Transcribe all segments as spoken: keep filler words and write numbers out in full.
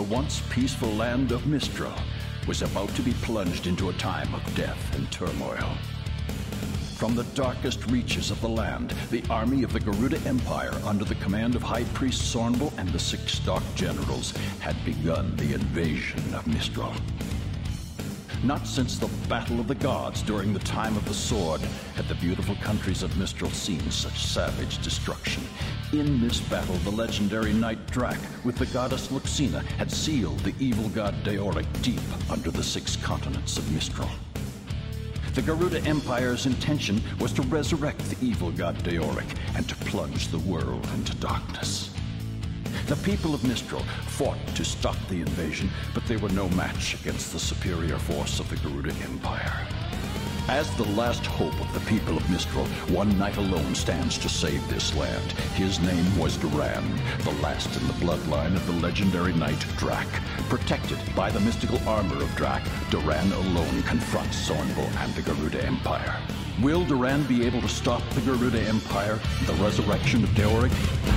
once peaceful land of Mistral was about to be plunged into a time of death and turmoil. From the darkest reaches of the land, the army of the Garuda Empire, under the command of High Priest Sornbel and the Six Stock Generals, had begun the invasion of Mistral. Not since the Battle of the Gods during the time of the Sword had the beautiful countries of Mistral seen such savage destruction. In this battle, the legendary knight Drac with the goddess Luxina had sealed the evil god Deoric deep under the six continents of Mistral. The Garuda Empire's intention was to resurrect the evil god Deoric and to plunge the world into darkness. The people of Mistral fought to stop the invasion, but they were no match against the superior force of the Garuda Empire. As the last hope of the people of Mistral, one knight alone stands to save this land. His name was Duran, the last in the bloodline of the legendary knight Drac. Protected by the mystical armor of Drac, Duran alone confronts Sornbel and the Garuda Empire. Will Duran be able to stop the Garuda Empire, the resurrection of Deoric?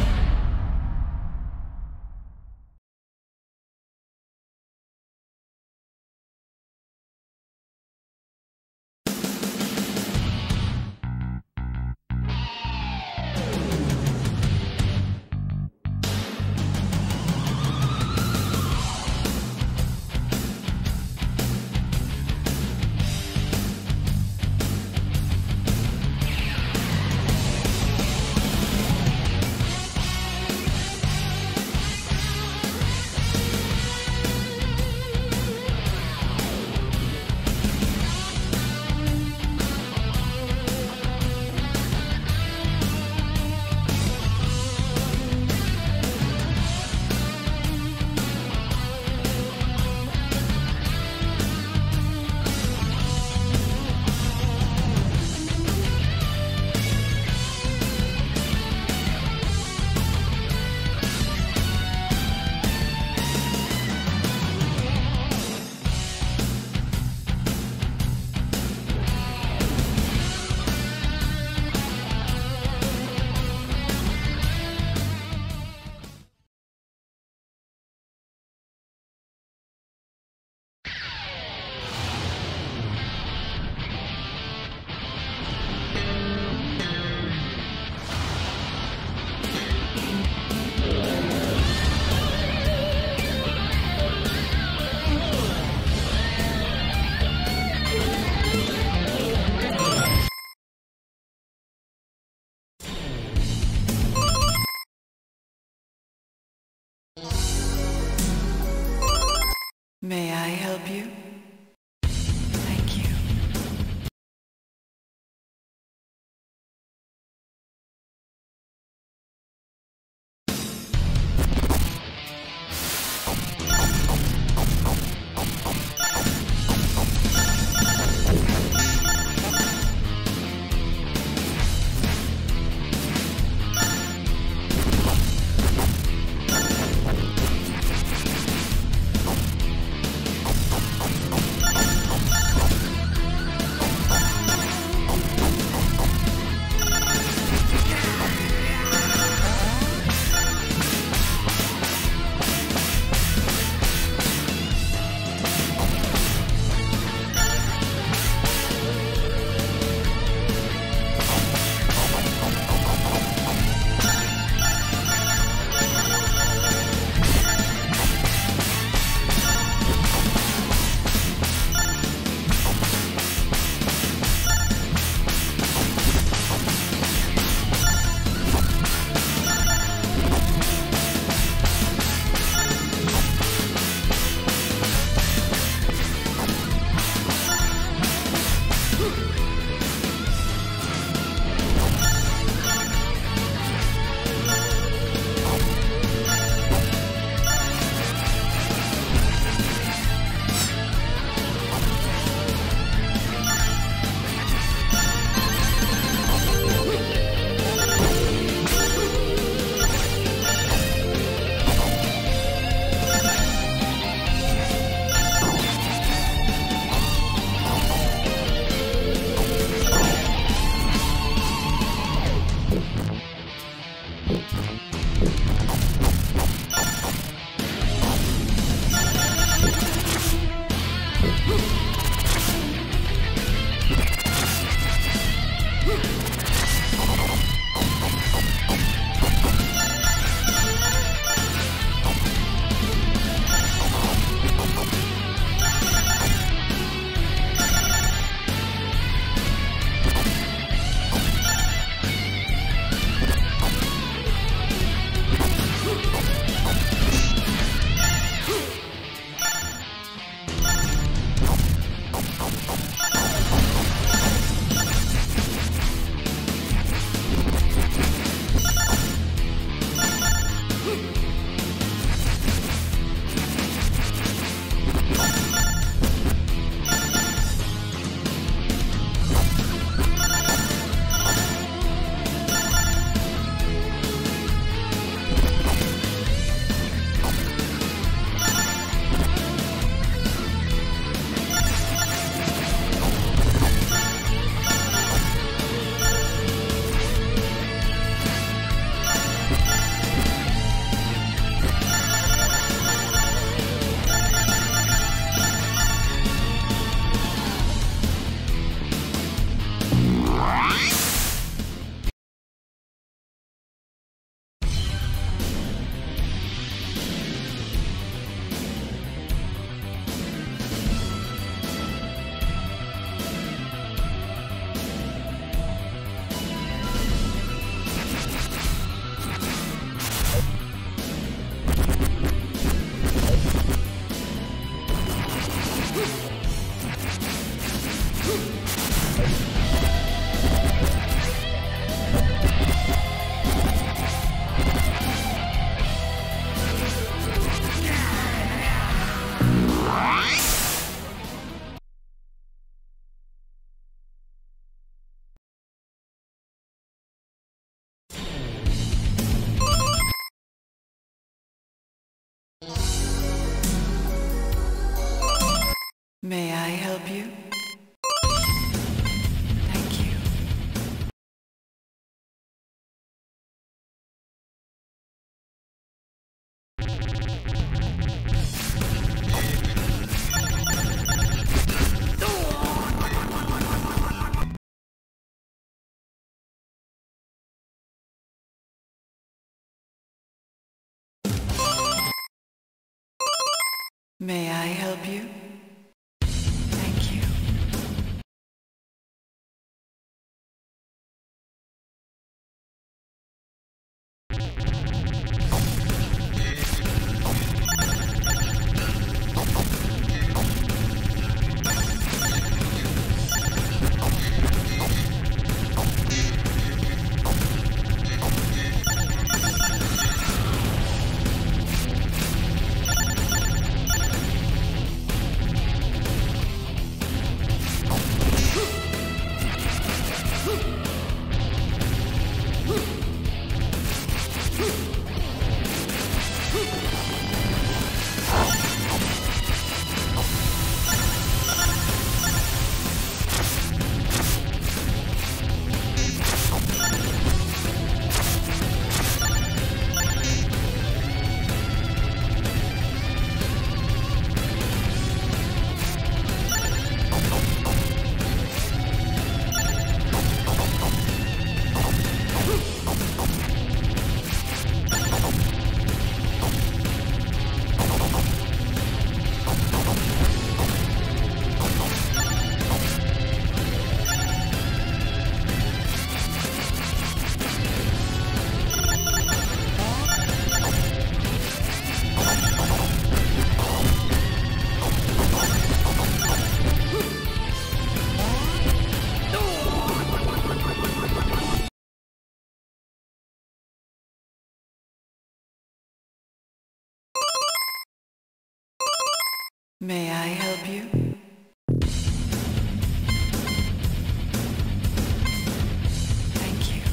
May I help you? Thank you. May I help you? Thank you. May I help you? Thank you. May I help you? Thank you.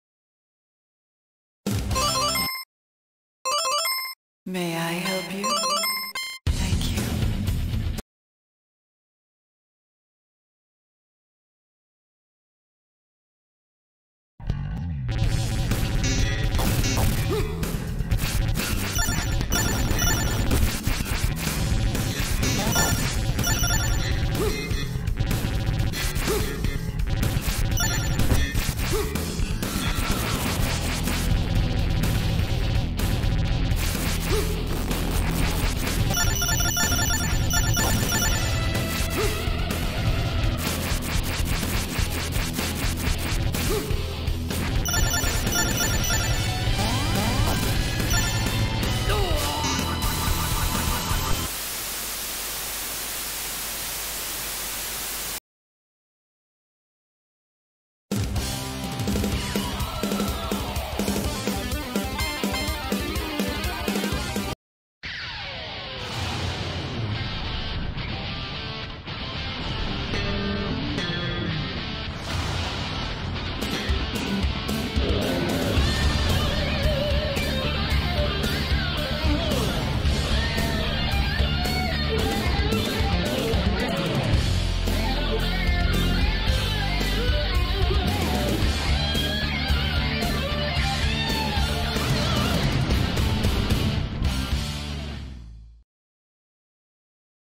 May I help you?